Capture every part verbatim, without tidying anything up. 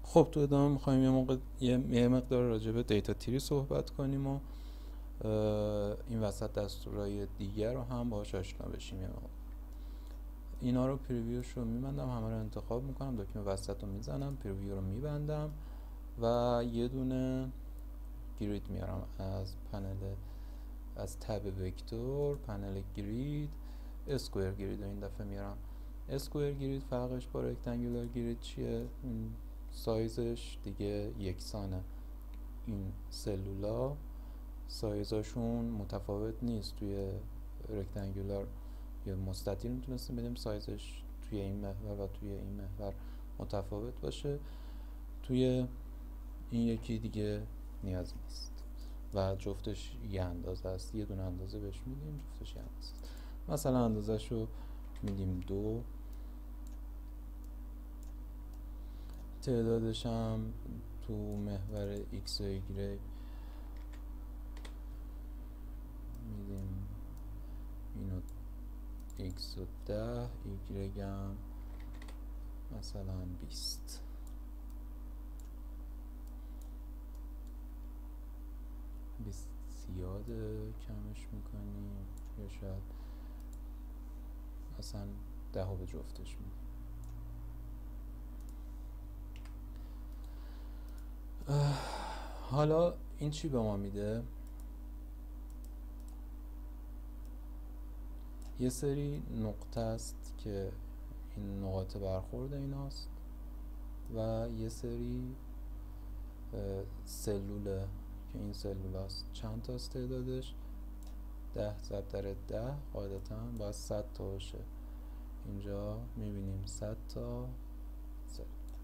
خب تو ادامه میخوایم یه موقع یه, یه مقدار راجع به دیتا تری صحبت کنیم و این وسط دستورهای دیگر رو هم باهاش آشنا بشیم. یه موقع اینا رو پریویوش رو میبندم، همه رو انتخاب میکنم، دکمه وسط رو میزنم، پریویو رو میبندم و یه دونه گرید میارم از پنل، از تب وکتور، پنل گرید، اسکوئر گرید رو این دفعه میارم. اسکوئر گرید فرقش با رکتانگولار گرید چیه؟ این سایزش دیگه یکسانه. این سلولا سایزاشون متفاوت نیست. توی رکتانگولار یا مستطیل میتونستیم بدیم سایزش توی این محور و توی این محور متفاوت باشه، توی این یکی دیگه نیاز نیست و جفتش یه اندازه است. یه دونه اندازه بهش میدیم، جفتش یه اندازه است. مثلا اندازه شو میدیم دو، تعدادش هم تو محور x و y میدیم اینو x و ده، y هم مثلا بیست. بیست زیاده، کمش میکنیم یا شاید مثلا ده ها به جفتش میدیم. حالا این چی به ما میده؟ یه سری نقطه است که این نقاط برخورد ایناست و یه سری سلوله که این سلول هست. چند تا است تعدادش؟ ده ضرب در ده قاعدتا باید صد تا باشه. اینجا میبینیم صد تا سلول.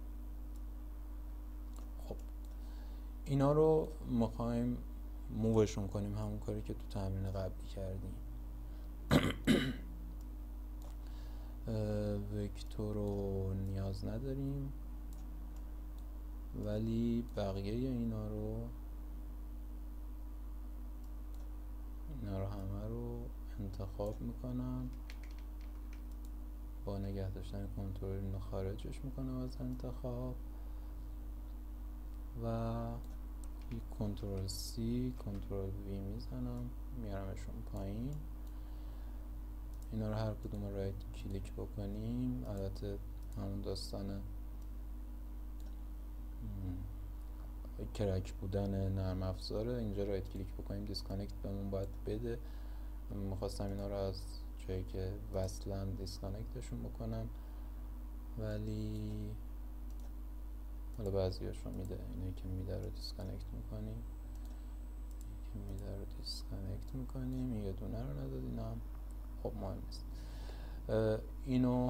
خب اینا رو میخوایم مووشون کنیم، همون کاری که تو تمرین قبلی کردیم. وکتور رو نیاز نداریم ولی بقیه اینا رو اینا رو همه رو انتخاب میکنم، با نگه داشتن کنترل اینو خارجش میکنم از انتخاب و یک کنترل سی کنترل وی میزنم، میارمشون پایین. اینا رو هر کدوم رو رایت کلیک بکنیم، البته همون داستان کرک بودن نرم افزاره. اینجا رایت کلیک بکنیم دیسکانکت بهمون باید بده. میخواستم اینا رو از جایی که وصلن دیسکانکتشون بکنم ولی حالا بعضیاشو میده. اینایی که میده رو دیسکانکت میکنیم، که میده رو دیسکانکت میکنیم. یه دونه رو ندادینم، خب مهم نیست. اینو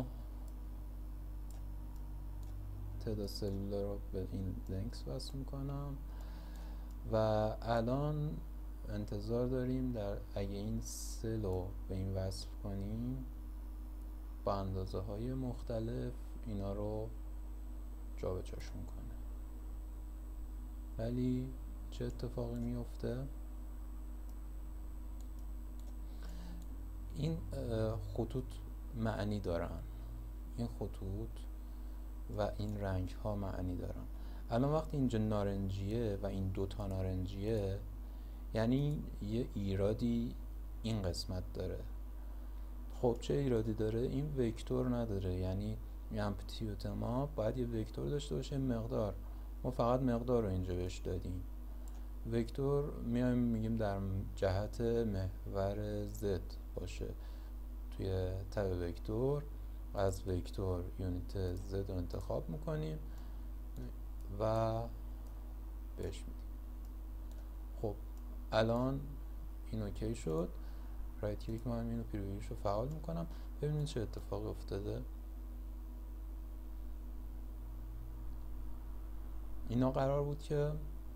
تعداد سلول رو به این لینکس وصل میکنم و الان انتظار داریم در اگه این سل رو به این وصل کنیم با اندازه های مختلف اینا رو جابجاشون کنه. ولی چه اتفاقی میفته؟ این خطوط معنی دارن، این خطوط و این رنگ ها معنی دارن. الان وقتی اینجا نارنجیه و این دوتا نارنجیه یعنی یه ایرادی این قسمت داره. خب چه ایرادی داره؟ این وکتور نداره، یعنی امپلیتیود ما باید یه وکتور داشته باشه مقدار. ما فقط مقدار رو اینجا بهش دادیم. وکتور میایم میگیم در جهت محور زد باشه. توی تب وکتور از وکتور یونیت زد رو انتخاب میکنیم و بهش میدیم. خب الان این اوکی شد. رایت کلیک میکنم، اینو پریویوش رو فعال میکنم. ببینید چه اتفاقی افتاده. اینا قرار بود که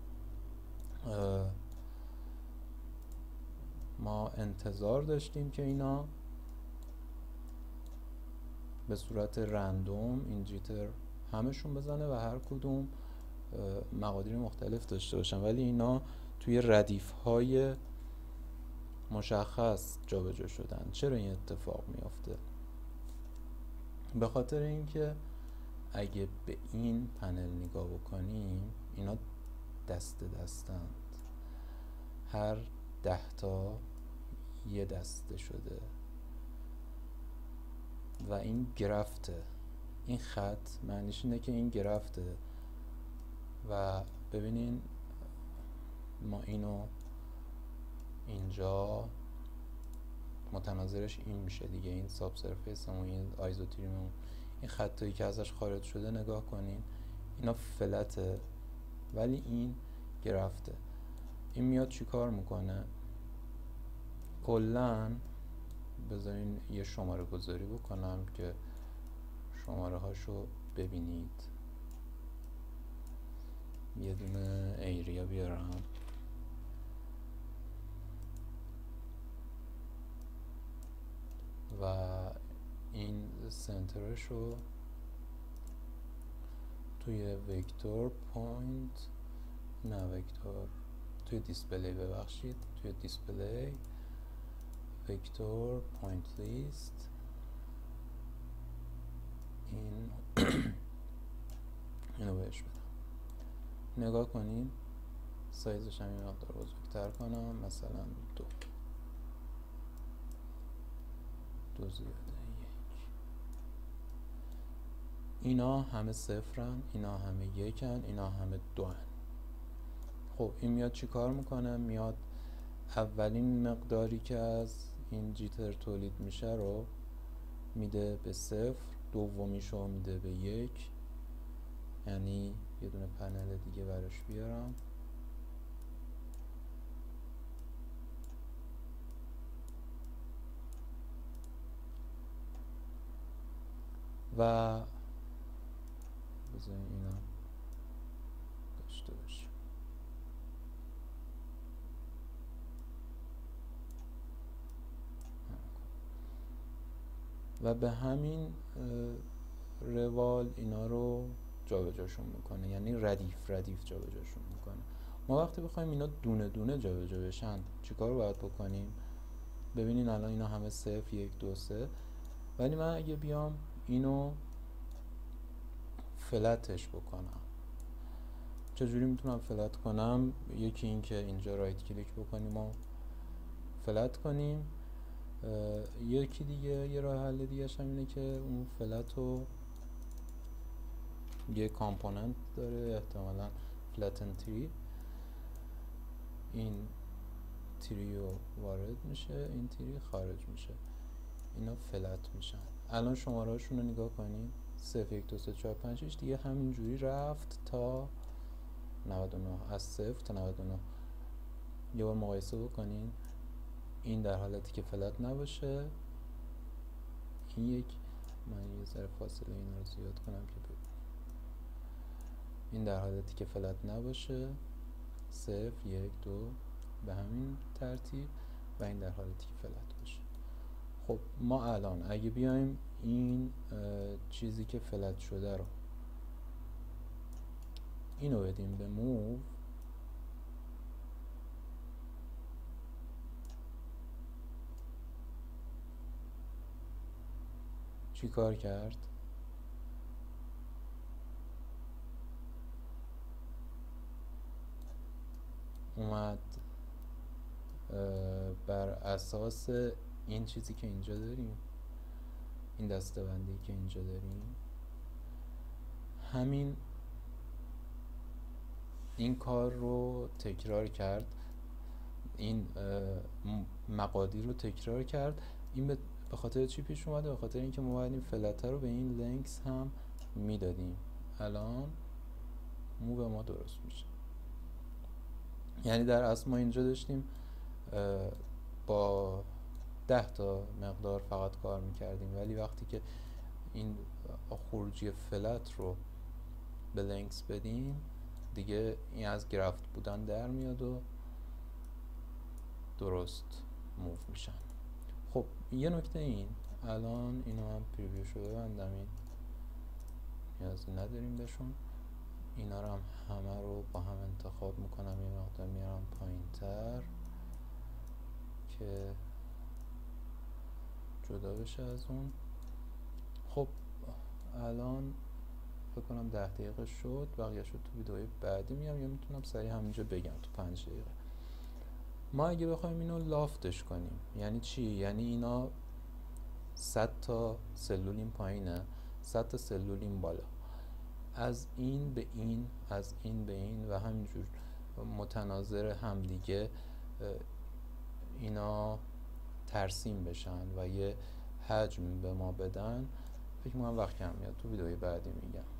ما انتظار داشتیم که اینا به صورت رندوم این جیتر همشون بزنه و هر کدوم مقادیر مختلف داشته باشن، ولی اینا توی ردیف های مشخص جابجا شدن. چرا این اتفاق میافته؟ به خاطر اینکه اگه به این پنل نگاه بکنیم اینا دسته دستند، هر ده تا یه دسته شده و این گرفته، این خط معنیش اینه که این گرفته و ببینین ما اینو اینجا متناظرش این میشه دیگه، این ساب سرفیسمون، این آیزوتریممون، این خطایی که ازش خارج شده نگاه کنین اینا فلته ولی این گرفته. این میاد چی کار میکنه؟ کلن بذارین یه شماره گذاری بکنم که شماره هاشو ببینید. یه دونه ایریا بیارم و این سنترشو توی وکتور پوینت نه وکتور توی دیسپلی ببخشید توی دیسپلی وکتور پوینت لیست این اینو بهش بدم. نگاه کنین سایزش هم یه مقدار بزرگتر کنم، مثلا دو دو زیاده یک. اینا همه صفرن، اینا همه یکن، اینا همه دوان. خب این میاد چی کار میکنه؟ میاد اولین مقداری که از این جیتر تولید میشه رو میده به صفر، دومیشو میده به یک، یعنی یه دونه پنل دیگه براش بیارم و بذارین اینا داشته باشیم. و به همین روال اینا رو جابجاشون میکنه، یعنی ردیف ردیف جابجاشون میکنه. ما وقتی بخوایم اینا دونه دونه جابجا بشن چیکار باید بکنیم؟ ببینین الان اینا همه صفر یک دو سه، ولی من اگه بیام اینو فلتش بکنم چجوری میتونم فلت کنم؟ یکی این که اینجا رایت کلیک بکنیم و فلت کنیم، یکی دیگه یه راه حل دیگه هم اینه که اون فلت رو یه کامپوننت داره احتمالا فلتن تری، این تری رو وارد میشه این تری خارج میشه، اینا فلت میشن. الان شماره هاشون رو نگاه کنین صفر یک دو سه چهار پنج شش دیگه همینجوری رفت تا نود و نه، از صفر تا نود و نه. یه بار مقایسه بکنین این در حالتی که فلت نباشه، این یک، من یه ذره فاصله این رو زیاد کنم که ببین. این در حالتی که فلت نباشه صفر یک دو به همین ترتیب و این در حالتی که فلت باشه. خب ما الان اگه بیایم این چیزی که فلت شده رو اینو بدیم به موو، چی کار کرد؟ اومد بر اساس این چیزی که اینجا داریم، این دسته‌بندی که اینجا داریم، همین این کار رو تکرار کرد، این مقادیر رو تکرار کرد. این به خاطر چی پیش اومده؟ به خاطر اینکه ما باید این فلتر رو به این لنکس هم میدادیم. الان موو ما درست میشه، یعنی در اصل ما اینجا داشتیم با ده تا مقدار فقط کار میکردیم، ولی وقتی که این خروجی فلت رو به لنکس بدیم دیگه این از گرفت بودن در میاد و درست موو میشن. خب یه نکته این، الان اینو هم پریویوشو ببندم، این نیازی نداریم بهشون. اینا رو هم همه رو با هم انتخاب میکنم، یه مقدار میارم پایین تر که جدا بشه از اون. خب الان فکر کنم ده دقیقه شد، بقیه شد تو ویدئوی بعدی میام، یا میتونم سریع همینجا بگم تو پنج دقیقه. ما اگه بخوایم اینو لافتش کنیم یعنی چی؟ یعنی اینا صد تا سلول این پایینه، صد تا سلول این بالا، از این به این، از این به این و همینجور متناظر همدیگه اینا ترسیم بشن و یه حجم به ما بدن. فکر میکنم وقت کم میاد، تو ویدئوی بعدی میگم.